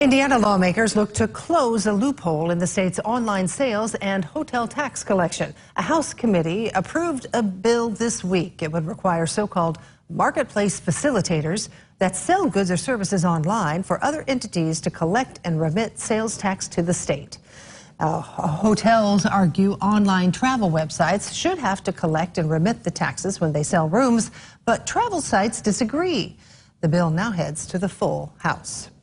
Indiana lawmakers look to close a loophole in the state's online sales and hotel tax collection. A House committee approved a bill this week. It would require so-called marketplace facilitators that sell goods or services online for other entities to collect and remit sales tax to the state. Hotels argue online travel websites should have to collect and remit the taxes when they sell rooms, but travel sites disagree. The bill now heads to the full House.